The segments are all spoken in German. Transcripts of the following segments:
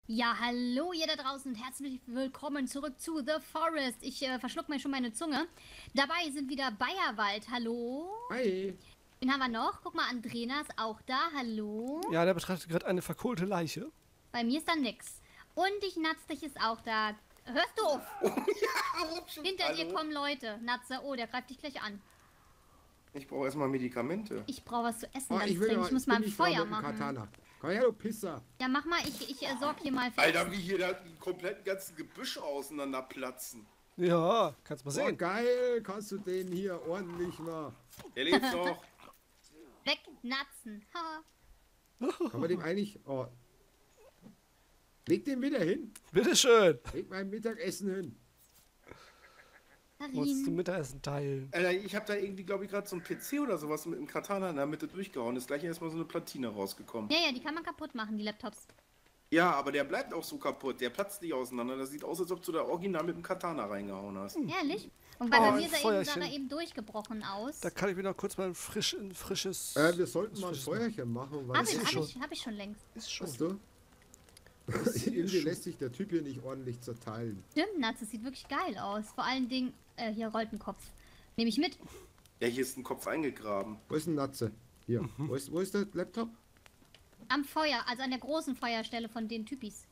Ja, hallo ihr da draußen und herzlich willkommen zurück zu The Forest. Ich verschluck mir schon meine Zunge. Dabei sind wieder Bayerwald. Hallo. Hi. Wen haben wir noch? Guck mal, Andrena ist auch da. Hallo. Ja, der betrachtet gerade eine verkohlte Leiche. Bei mir ist da nix. Und ich Natzdich ist auch da. Hörst du auf? Hinter dir kommen Leute. Natze, oh, der greift dich gleich an. Ich brauche erstmal Medikamente. Ich brauche was zu essen. Oh, ganz ich will dringend. Ich muss mal ein Feuer machen. Katana. Komm her, du Pisser. Ja, mach mal. Ich sorg hier mal für Alter, wie hier die kompletten ganzen Gebüsche auseinander platzen. Ja, kannst mal Oh, sehen. geil. Kannst du den hier ordentlich mal. Der lebt noch. Wegnatzen. Ha. Kann man dem eigentlich... Oh. Leg den wieder hin. Bitteschön. Leg mein Mittagessen hin. Musst du Karin. Mittagessen teilen. Alter, ich habe da irgendwie, glaube ich, gerade so ein PC oder sowas mit einem Katana in der Mitte durchgehauen. Ist gleich erstmal so eine Platine rausgekommen. Ja, die kann man kaputt machen, die Laptops. Ja, aber der bleibt auch so kaputt. Der platzt nicht auseinander. Das sieht aus, als ob du da original mit dem Katana reingehauen hast. Ehrlich? Und bei Oh, mir ein sah Feuerchen. er eben durchgebrochen aus. Da kann ich mir noch kurz mal ein frisches... Wir sollten mal ein Feuerchen machen. Weil Hab es ist hab ich schon längst. Ist schon. Hast du? Irgendwie lässt sich der Typ hier nicht ordentlich zerteilen. Stimmt, Nats, das sieht wirklich geil aus. Vor allen Dingen, hier rollt ein Kopf. Nehme ich mit. Ja, hier ist ein Kopf eingegraben. Wo ist ein Natze? Hier. Wo ist der Laptop? Am Feuer, also an der großen Feuerstelle von den Typis.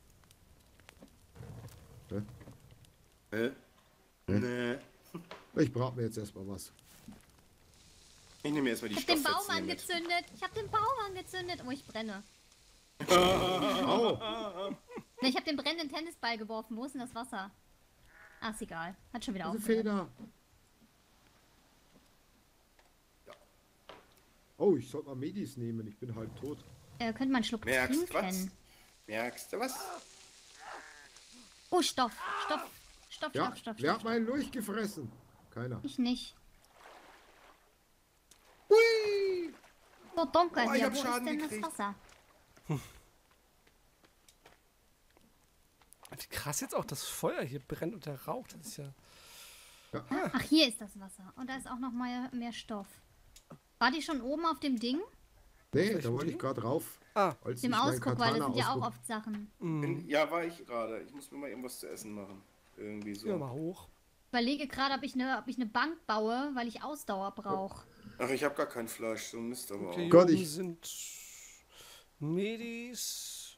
Hä? Nee. Ich brauche mir jetzt erstmal was. Ich nehme erstmal die Ich hab den Baum Stofffetzen hier mit. angezündet. Ich hab den Baum angezündet. Oh, ich brenne. Oh, Ne, ich hab den brennenden Tennisball geworfen. Wo ist denn das Wasser? Ach, ist egal. Hat schon wieder diese aufgehört. Feder. Oh, ich sollte mal Medis nehmen. Ich bin halb tot. Könnte man einen Schluck Merkst was? trinken. Merkst du was? Oh, Stoff. Stoff. Ja, wer hat meinen Lurch gefressen? Keiner. Ich nicht. Hui! So dunkel Oh, ich hier. hab Wo ist Schaden denn gekriegt. das Wasser? Wie krass jetzt auch das Feuer hier brennt und der Rauch. Das ist ja... Ach, hier ist das Wasser. Und da ist auch noch mal mehr Stoff. War die schon oben auf dem Ding? Nee, da wollte ich gerade rauf. Ah, Als Dem ich mein Ausguck, weil das Katana sind ja auch ausguck. oft Sachen. Ja, war ich gerade. Ich muss mir mal irgendwas zu essen machen. Irgendwie so. ja, mal hoch. Ich überlege gerade, ob ich eine Bank baue, weil ich Ausdauer brauche. Ach, ich habe gar kein Fleisch. So ein Mist aber Okay, auch. Gott, hier oben ich- sind Medis.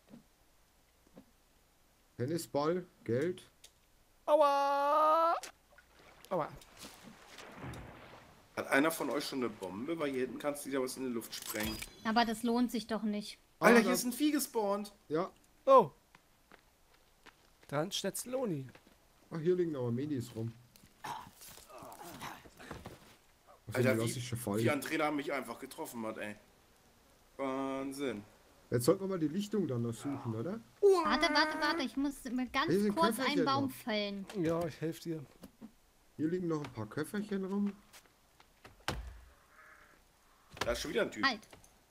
Tennisball, Geld. Aua! Aua. Hat einer von euch schon eine Bombe? Weil hier hinten kannst du ja was in die Luft sprengen. Aber das lohnt sich doch nicht. Alter, Ah, hier da- ist ein Vieh gespawnt. Ja, Oh. Dann Schnetzloni. ach, hier liegen aber Medis rum. Auf Alter, den lass ich schon wie fallen. Andrea mich einfach getroffen hat, ey. Wahnsinn. Jetzt sollten wir mal die Lichtung dann noch suchen, oder? Warte. Ich muss mir ganz Hier sind kurz Köfferchen einen Baum noch. fällen. Ja, ich helfe dir. Hier liegen noch ein paar Köfferchen rum. Da ist schon wieder ein Typ. Halt.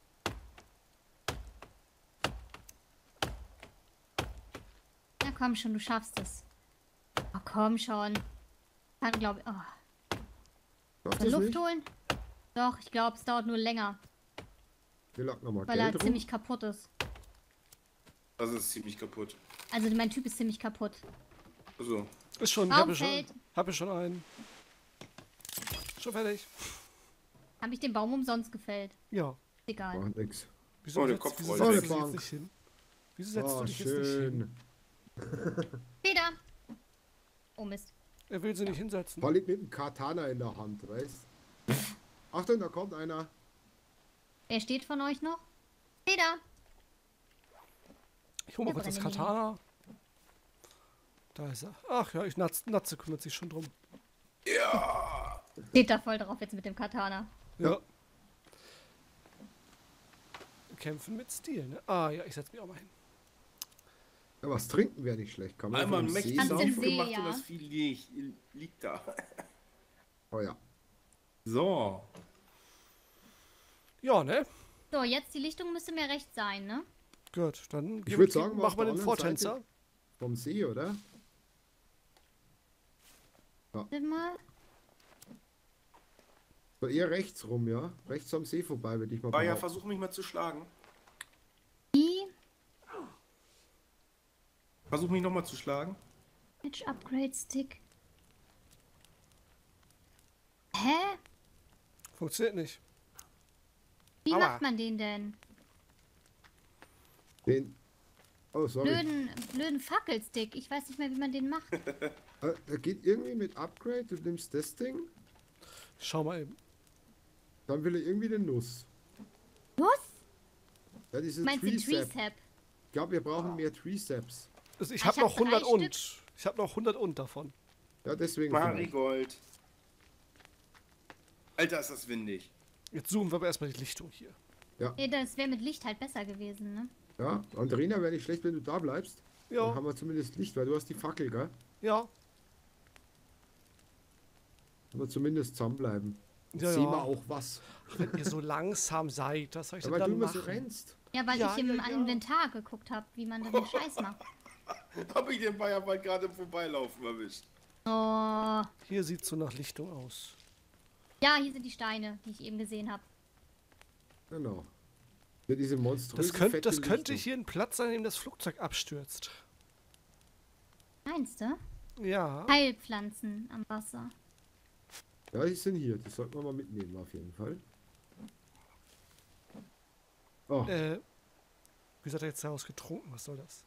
Na komm schon, du schaffst es. Oh, komm schon. Kann, glaube ich. Oh. Darf Soll das Luft nicht? holen? Doch, ich glaube, es dauert nur länger, Hier lag noch mal weil er Geld rum. ziemlich kaputt ist. Das ist ziemlich kaputt. Also mein Typ ist ziemlich kaputt. So. Ist schon, Baum habe fällt. ich schon einen. Schon fertig. Habe ich den Baum umsonst gefällt. Ja. Egal. Macht nix. Wieso Oh, der setzt- Kopf wieso rollt setzt weg. du dich Bank. jetzt nicht hin? Wieso setzt Oh, du dich jetzt nicht hin? schön. Feder. Oh Mist. Er will sie nicht hinsetzen. Paul liegt mit dem Katana in der Hand, weißt? Achtung, da kommt einer. Wer steht von euch noch? Feder. Ich hole mal Der kurz das brennt Katana. Da ist er. Ach ja, Natze kümmert sich schon drum. Steht da voll drauf jetzt mit dem Katana. Ja. Kämpfen mit Stil, ne? Ah ja, ich setze mich auch mal hin. Ja, was trinken wäre nicht schlecht. Kann man Einmal vom mächtig See Kannst du saufen? den See, aufgemacht ja. und das Vieh liegt da. Oh ja. So. Ja, ne? So, jetzt die Lichtung müsste mir recht sein, ne? Gut, dann Ich würde sagen, machen wir auf den der anderen Vortänzer. Seite vom See, oder? Warte mal. So eher rechts rum, ja? Rechts am See vorbei, würde ich mal War ja, behaupten. versuch mich mal zu schlagen. Die. Versuch mich nochmal zu schlagen. Edge Upgrade Stick. Hä? Funktioniert nicht. Wie Aua. macht man den denn? Den. Oh, sorry. Blöden Fackelstick. Ich weiß nicht mehr, wie man den macht. Er geht irgendwie mit Upgrade. Du nimmst das Ding. Schau mal eben. Dann will er irgendwie eine Nuss. Was? Ja, diese Meinst du Tree-Sap. Tree-Sap? Ich glaube, wir brauchen mehr Tree-Saps. Also ich Ah, habe ich noch hab 3 100 und. Ich habe noch 100 und davon. Ja, deswegen. vielleicht. Marigold. Alter, ist das windig. Jetzt suchen wir aber erstmal die Lichtung hier. Nee, das wäre mit Licht halt besser gewesen, ne? Ja, Andrina, wäre nicht schlecht, wenn du da bleibst. Dann Ja, haben wir zumindest Licht, weil du hast die Fackel, gell? ja. Haben wir zumindest zusammenbleiben. Jetzt Ja, sehen ja. wir auch was. Wenn ihr so langsam seid, was soll ich Ja, denn weil du dann immer so machen? rennst. Ja, weil Ja, ich im ja, ja. Inventar geguckt habe, wie man den Scheiß macht. Hab ich den Bayerwald gerade im Vorbeilaufen erwischt. Oh. Hier sieht so nach Lichtung aus. Ja, hier sind die Steine, die ich eben gesehen habe. Genau. Für diese monströse, Das fette könnte Lichtung. hier ein Platz sein, in dem das Flugzeug abstürzt. Meinst du? Ja. Heilpflanzen am Wasser. Ja, die sind hier. Die sollten wir mal mitnehmen, auf jeden Fall. Oh, Wie hat er jetzt daraus getrunken? Was soll das?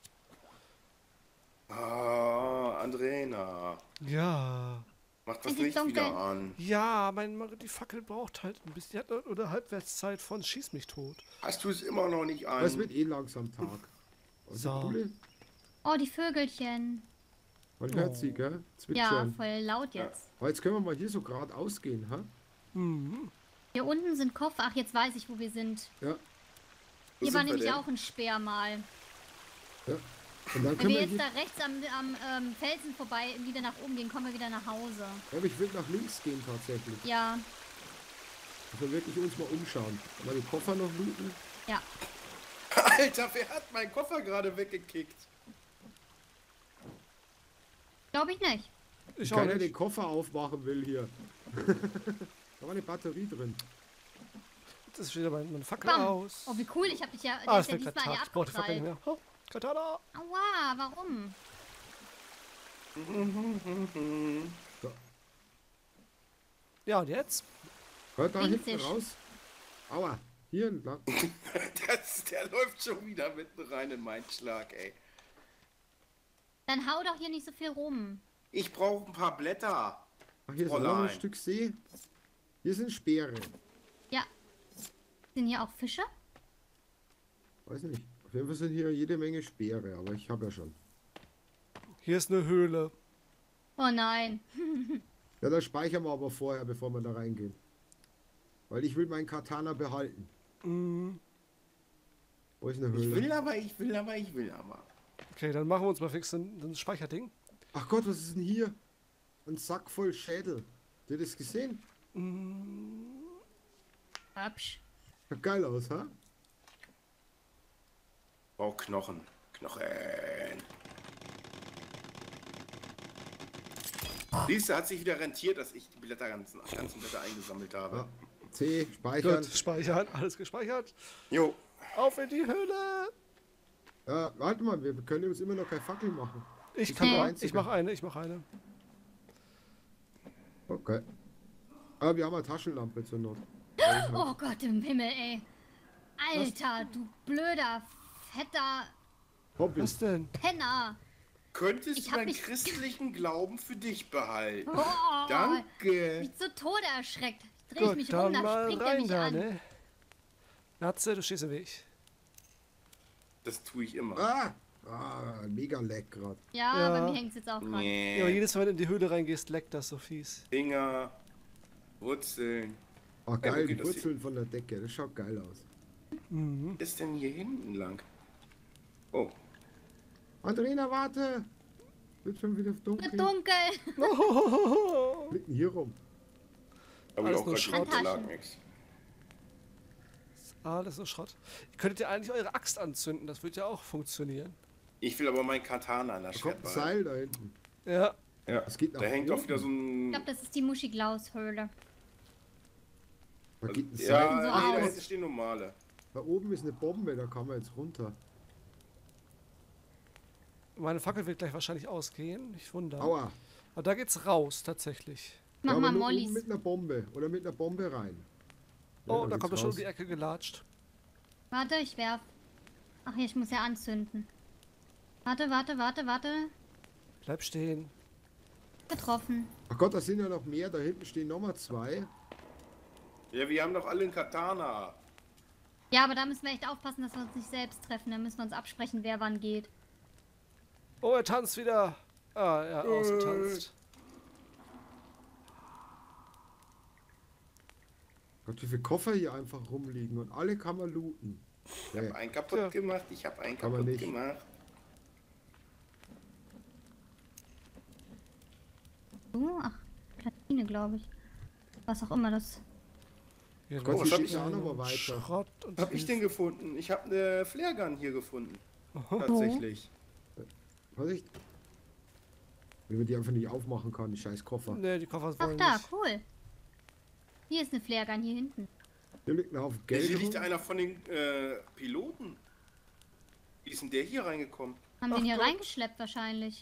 Ah, Andrena. Ja. Mach das Es ist Licht dunkel. wieder an. Ja, die Fackel braucht halt ein bisschen. Die hat eine Halbwertszeit von Schieß mich tot. Hast du es immer noch nicht an? es wird eh langsam Tag. Und So. die Coole, Oh, die Vögelchen. man hört sie, gell? Ja, Zwitschern. voll laut jetzt. Aber jetzt können wir mal hier so geradeaus gehen, ha? Mhm. Hier unten sind Koffer. Ach, jetzt weiß ich, wo wir sind. Ja, Wo Hier sind war wir nämlich denn? auch ein Speer mal. ja. Und dann Wenn können wir wir jetzt hier... da rechts am Felsen vorbei wieder nach oben gehen, kommen wir wieder nach Hause. Ja, aber ich will nach links gehen tatsächlich. Ja, Dass wir wirklich uns mal umschauen. Mal die Koffer noch looten. ja. Alter, wer hat meinen Koffer gerade weggekickt? Glaube ich nicht. Ich auch Keiner den nicht. Koffer aufmachen will hier. Da war eine Batterie drin. Jetzt ist wieder meine Fackel Bam. aus. Oh, wie cool. Ich habe dich ja, Ah, der es ist ja wird diesmal hier gerade Tag. Ich brauche die Fackel nicht abgeprallt. mehr. Oh, Katana. Aua, warum? Ja, und jetzt? Hört da hinten Winzig. raus. Aua, hier entlang. Der läuft schon wieder mitten rein in meinen Schlag, ey. Dann hau doch hier nicht so viel rum. Ich brauche ein paar Blätter. Ach, hier ist auch noch ein Fräulein. Stück See. Hier sind Speere. Ja. Sind hier auch Fische? Weiß nicht. Auf jeden Fall sind hier jede Menge Speere, aber ich habe ja schon. Hier ist eine Höhle. Oh nein. Ja, das speichern wir aber vorher, bevor wir da reingehen. Weil ich will meinen Katana behalten. Mhm. Wo ist eine Ich Höhle? will aber. Okay, dann machen wir uns mal fix ein Speicherding. Ach Gott, was ist denn hier? Ein Sack voll Schädel. Habt ihr das gesehen? Hübsch. Sieht geil aus, ha? Oh, Knochen. Knochen. Siehst du, hat sich wieder rentiert, dass ich die Blätter ganzen Blätter eingesammelt habe. Ja. C, speichern. Gut, speichern. Alles gespeichert. Jo. Auf in die Höhle. Ja, warte mal, wir können uns immer noch keine Fackel machen. Ich bin kann der auch. Einzige. Ich mache eine. Okay. Aber wir haben eine Taschenlampe zur Not. Oh Gott im Himmel, ey. Alter, du blöder, fetter Hobby. Was denn? Penner. Könntest Ich du hab deinen mich- christlichen Glauben für dich behalten? Oh, Danke. mich zu Tode erschreckt. Dreh ich Gut, mich dann rum, da mal springt er rein mich da, an. ne? Natze, du stehst im Weg. Das tue ich immer. Mega leck gerade. Ja, Ja. bei mir hängt es jetzt auch dran. Ja, aber Nee. jedes Mal, wenn du in die Höhle reingehst, leckt das so fies. Finger. Wurzeln. Oh, geil, okay, die das Wurzeln von der Decke. Das schaut geil aus. Mhm. Was ist denn hier hinten lang? Oh. Andrina, warte! Wird schon wieder dunkel. Wird dunkel. Blicken hier rum. Aber Alles auch nur gerade Schrott. lag nix. Alles so Schrott. Ihr könntet ja eigentlich eure Axt anzünden, das wird ja auch funktionieren. Ich will aber mein Katana an der Da kommt ein Schwert Seil da hinten. Ja. Ja. Das geht nach Da hängt auch oben. wieder so Ich ein. glaube, das ist die Muschi-Glaus-Höhle. Da geht ein Seil. Ja, so nee, da aus. hinten stehen normale. Da oben ist eine Bombe, da kann man jetzt runter. Meine Fackel wird gleich wahrscheinlich ausgehen. Nicht wundern. Aua. Aber da geht's raus, tatsächlich. Mach Ja, mal aber nur Mollys. oben mit einer Bombe. Oder mit einer Bombe rein. Ja, Oh, da geht's kommt er schon um raus. die Ecke gelatscht. Warte, ich werf. Ach, hier, ich muss ja anzünden. Warte. Bleib stehen. Getroffen. Ach Gott, da sind ja noch mehr. Da hinten stehen nochmal 2. Ja, wir haben doch alle einen Katana. Ja, aber da müssen wir echt aufpassen, dass wir uns nicht selbst treffen. Da müssen wir uns absprechen, wer wann geht. Oh, er tanzt wieder. Ah, er hat ausgetanzt. Gott, wie viele Koffer hier einfach rumliegen. Und alle kann man looten. Ich habe einen kaputt gemacht. Ich habe einen Kann man kaputt nicht. gemacht. Ach, Platine, glaube ich. Was auch immer das. Hier Gott, was hier hab geht auch noch mal weiter. Schrott und Was hab ich denn gefunden? Ich habe eine Flaregun hier gefunden. Aha. Tatsächlich. Was ich? Wie man die einfach nicht aufmachen kann, die scheiß Koffer. Nee, die Koffer Ach, wollen da, nicht. cool. Hier ist eine Flaregun, hier hinten. Hier liegt ein Haufen Hier Geld liegt rum. einer von den Piloten. Wie ist denn der hier reingekommen? Haben Ach den hier Gott. reingeschleppt wahrscheinlich.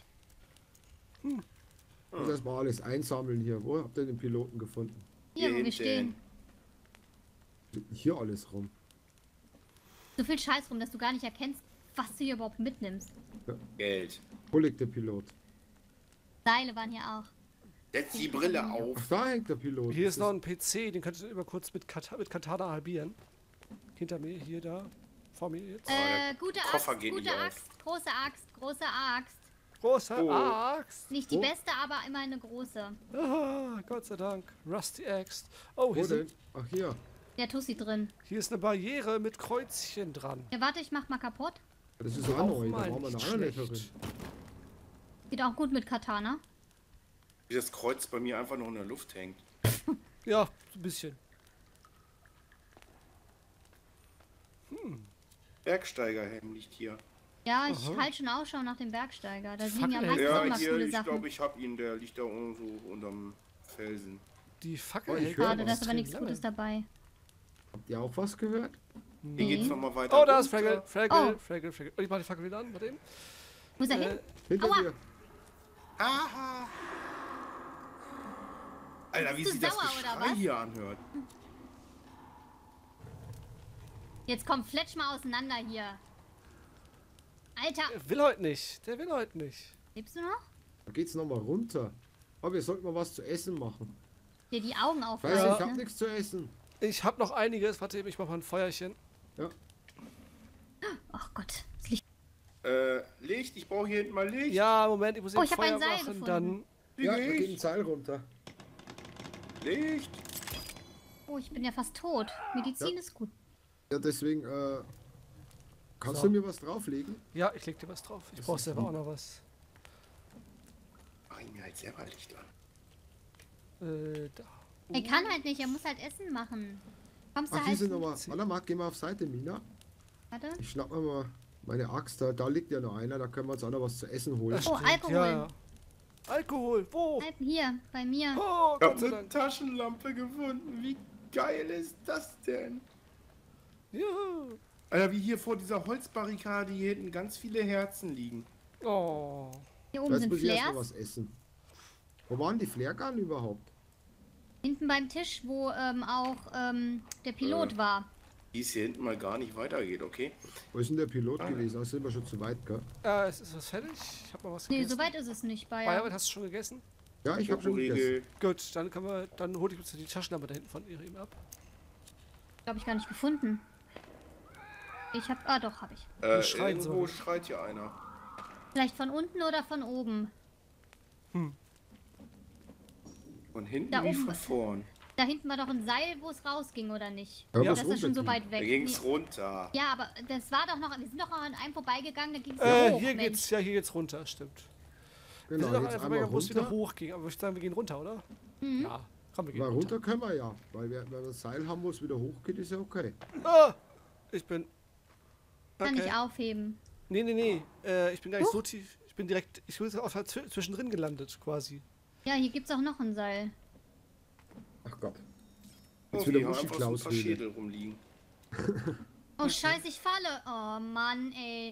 Und das mal alles einsammeln hier. Wo habt ihr den Piloten gefunden? Hier, wo wir hinten. stehen. Liegt hier alles rum. So viel Scheiß rum, dass du gar nicht erkennst, was du hier überhaupt mitnimmst. Geld. Wo liegt der Pilot? Seile waren hier auch. Setz die Brille auf. Ach, da hängt der Pilot. Hier Das ist noch ein PC, den könntest du immer kurz mit Katana halbieren. Hinter mir, hier, da. Vor mir jetzt. der Gute Koffer Axt, geht gute nicht auf. Axt, große Axt. Große Oh. Axt. Nicht die Oh. beste, aber immer eine große. Ah, Gott sei Dank. Rusty Axt. Oh, Wo hier, denn? sind, Ach, hier. Der Tussi drin. hier ist eine Barriere mit Kreuzchen dran. Ja, warte, ich mach mal kaputt. Das ist auch Auch neu. Da mal brauchen wir eine nicht andere schlecht. drin. Geht auch gut mit Katana. Wie das Kreuz bei mir einfach noch in der Luft hängt. Ja, so ein bisschen. Bergsteigerhelm liegt hier. Ja, ich Aha. halte schon Ausschau nach dem Bergsteiger. Da liegen ja Fackel- meistens Ja, immer hier, coole ich Sachen. glaube, ich habe ihn. Der liegt da irgendwo unterm Felsen. Die Fackel Oh, ich hält höre Schade, was da ist aber extrem nichts lange. Gutes dabei. Habt ihr auch was gehört? Hier geht's nochmal weiter. Oh, da ist runter. Fraggle. Und ich mach die Fackel wieder an, warte eben. Wo ist er hin? Hinter Aua. dir. Aha! Alter, wie Bist du sich das sauer, oder Geschrei was? hier anhört. Jetzt komm, fletsch mal auseinander hier. Alter, Der will heute nicht. Der will heute nicht. lebst du noch? Da geht's nochmal runter. Aber wir sollten mal was zu essen machen. Dir die Augen Weißt du, aufreißen. ich hab Ne? nichts zu essen. Ich hab noch einiges. Warte eben, ich mach mal ein Feuerchen. Ja. Ach Gott, das Licht. Licht, ich brauche hier hinten mal Licht. Ja, Moment, ich muss Oh, eben ich hab Feuer ein Seil machen. gefunden. Dann. Ja, da geht ein Licht, Seil runter. Licht. Oh, ich bin ja fast tot. Medizin Ja. ist gut. Ja, deswegen, kannst So. du mir was drauflegen? Ja, ich leg dir was drauf. Ich brauch selber auch noch was. Mach ich mir halt selber Licht an. Da. Er kann halt nicht, er muss halt Essen machen. Kommst du Ach, hier halt. sind nochmal. Warte mal, geh mal auf Seite, Mina. Warte. Ich schnapp mir mal meine Axt. Da liegt ja noch einer. Da können wir uns auch noch was zu essen holen. Das Oh, stimmt, Alkohol. Ja, ja. Alkohol, wo? Bleib hier, bei mir. Oh, Ich Gott habe sei eine Dank. Taschenlampe gefunden. Wie geil ist das denn? Ja. Alter, wie hier vor dieser Holzbarrikade hier hinten ganz viele Herzen liegen. Oh. Hier oben Jetzt sind muss ich erst mal Flares. was essen. Wo waren die Flaregun überhaupt? Hinten beim Tisch, wo auch der Pilot war. Wie es hier hinten mal gar nicht weitergeht, okay? Wo ist denn der Pilot gewesen? Da sind wir schon zu weit, gell? Es ist was fertig. Ich hab mal was Nee, gegessen. so weit ist es nicht, Bayer. Bayer, hast du schon gegessen? Ja, ich habe schon gegessen. Regel. Gut, dann können wir, dann hole ich uns die Taschenlampe da hinten von ihr eben ab. Glaube ich gar nicht gefunden. Ich hab. Ah, doch, hab ich. Die schreien Irgendwo so. schreit hier einer. Vielleicht von unten oder von oben. Von hinten Da wie oben. von vorn. Da hinten war doch ein Seil, wo es rausging, oder nicht? Ja, Das was ist schon so runterging. weit Da weg. ging's Nee. runter. Ja, aber das war doch noch. Wir sind doch noch an einem vorbeigegangen, da ging es ja hoch. Hier Mensch. geht's, ja, hier geht's runter, stimmt. Wir Genau, sind noch jetzt einfach einmal mal, wo es wieder runter. hochging. Aber ich würde sagen, wir gehen runter, oder? Mhm. Ja, komm, wir gehen Mal runter. runter können wir ja. Weil wenn wir das Seil haben, wo es wieder hochgeht, ist ja okay. Ah, ich bin... Kann Okay. ich aufheben. Nee. Ich bin gar nicht so tief. Ich bin direkt... Ich bin auch zwischendrin gelandet, quasi. Ja, hier gibt's auch noch ein Seil. Ach Gott. Oh, Jetzt hier wieder haben einfach so ein paar Muschi-Klaus-Rede. Schädel rumliegen. Oh, scheiße, ich falle. Oh, Mann, ey.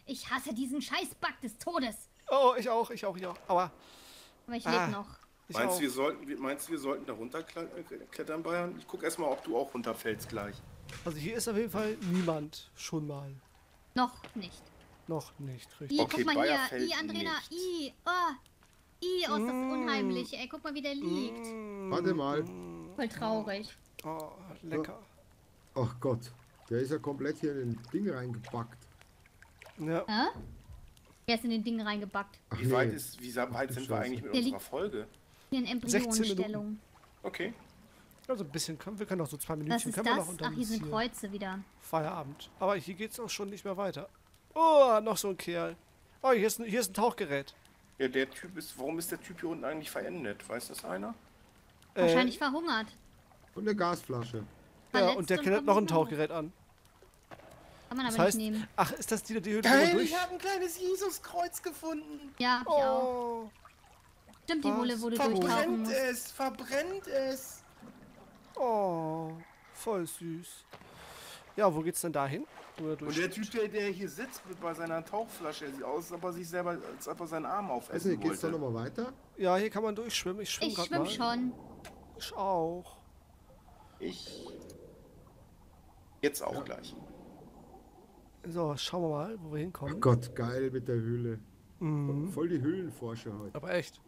Ich hasse diesen Scheiß-Bug des Todes. Oh, ich auch. Aua. Aber ich lebe noch. Ich Meinst auch. du, wir sollten da runterklettern, Bayern? Ich guck erstmal, ob du auch runterfällst gleich. Also hier ist auf jeden Fall niemand. Schon mal. Noch nicht. Noch nicht, Ih, richtig. Okay, guck mal Bayer hier. fällt Andrena. nicht. Oh, ist das unheimlich. Ey, guck mal, wie der liegt. Warte mal. Voll traurig. Oh, lecker. Ach Gott, der ist ja komplett hier in den Ding reingepackt. Ja. Hä? Der ist in den Ding reingebackt. Ach, Wie weit sind wir eigentlich mit Der unserer liegt- Folge? Hier in 16 Embryonenstellung. Okay. Also ein bisschen wir können noch so 2 Was Minütchen ist können wir das? noch und Ach, dann hier ist sind Kreuze wieder. Feierabend. Aber hier geht's auch schon nicht mehr weiter. Oh, noch so ein Kerl. Oh, hier ist ein Tauchgerät. Ja, warum ist der Typ hier unten eigentlich verendet? Weiß das einer? Wahrscheinlich verhungert. Und eine Gasflasche. Ja, Verletzt und der und Kerl hat kommt noch ein nicht mehr hoch. Tauchgerät an. Kann man aber Das heißt, nicht nehmen. ach, ist das die Höhle, wo man durch... habe ein kleines Jesuskreuz gefunden. Ja, hab ich auch. Oh, Stimmt, die was? Höhle, wo du durchtauchen musst. Verbrennt es. oh, voll süß. Ja, wo geht's denn dahin? Und der Typ, der hier sitzt bei seiner Tauchflasche, der sieht aus, als ob er sich selber, als ob er seinen Arm Also, aufessen geht's da wollte. nochmal weiter? Ja, hier kann man durchschwimmen. Ich schwimme Ich gerade schwimm mal. schon. Ich auch. Jetzt auch gleich. So, schauen wir mal, wo wir Ach hinkommen. Gott, geil mit der Höhle. Mhm. Voll die Höhlenforscher heute. Aber echt.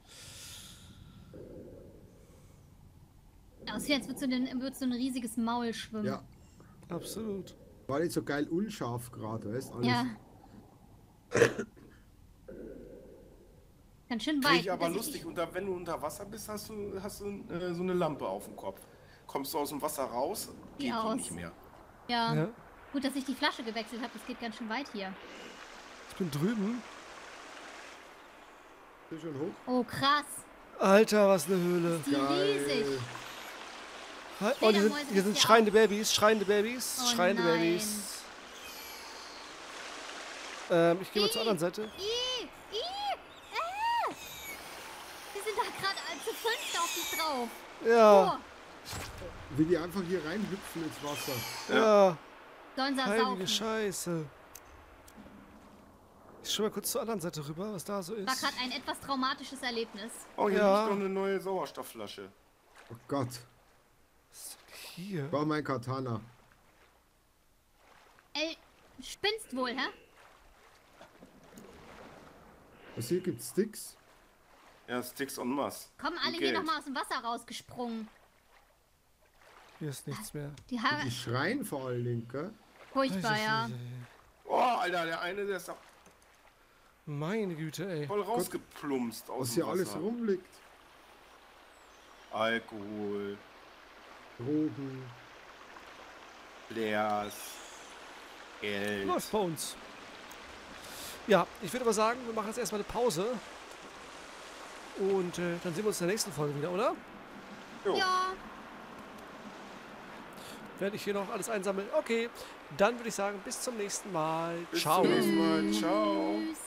Aussieht, als würdest du ein riesiges Maul schwimmen. Ja, Absolut. war nicht so geil unscharf gerade, weißt alles. Ja. Ganz schön Finde weit. ich aber dass lustig, wenn du unter Wasser bist, hast du so eine Lampe auf dem Kopf. Kommst du aus dem Wasser raus, geht die aus. nicht mehr. Ja. Ja. Gut, dass ich die Flasche gewechselt habe. Das geht ganz schön weit hier. Ich bin drüben. Bist schon hoch? Oh, krass. Alter, was eine Höhle. Die riesig. Oh, Fledermäuse hier gibt's sind hier schreiende Babys, schreiende Babys, Oh schreiende nein. Babys. Ich gehe mal zur anderen Seite. Wir sind da gerade zu fünft auf dich drauf. Ja, Wie die einfach hier reinhüpfen ins Wasser. ja. Sollen sie Heilige saufen. Scheiße. Ich schau mal kurz zur anderen Seite rüber, was da so War ist. gerade ein etwas traumatisches Erlebnis. Oh, hier Ja. liegt noch eine neue Sauerstoffflasche. Oh Gott, Hier. war mein Katana. Ey, spinnst wohl, hä? Was hier gibt's Sticks? Ja, Sticks en masse. Kommen alle Und hier Geld. nochmal aus dem Wasser rausgesprungen. Hier ist nichts mehr. Die Haare. Die schreien vor allen Dingen, gell? Furchtbar, ja. Oh, Alter, der eine, der ist doch Meine Güte, ey. voll rausgeplumpst aus Was dem hier Wasser. alles rumliegt. Alkohol, Drogen. Leers, Geld. Läuft bei uns. Ja, ich würde aber sagen, wir machen jetzt erstmal eine Pause. Und dann sehen wir uns in der nächsten Folge wieder, oder? Jo. Ja. Werde ich hier noch alles einsammeln. Okay, dann würde ich sagen, bis zum nächsten Mal. Bis Ciao. zum nächsten Mal. Ciao. Tschüss.